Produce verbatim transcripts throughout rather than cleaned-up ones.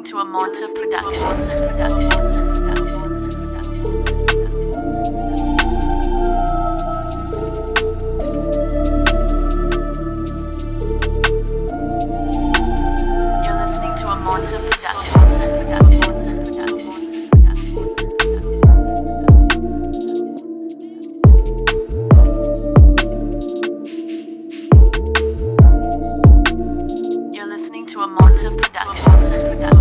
to a Monta Productions. Productions. You're listening to a Monta Productions. You're listening to a Monta Productions.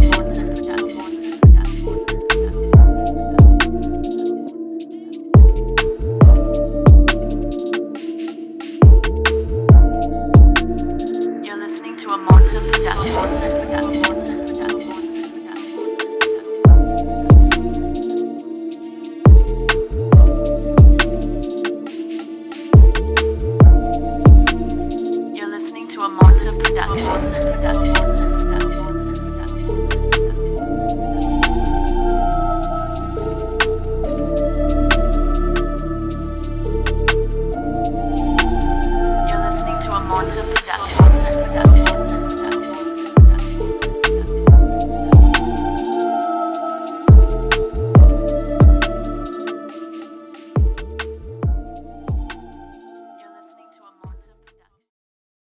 You're listening to a Monta Productions. You're listening to a Monta Productions.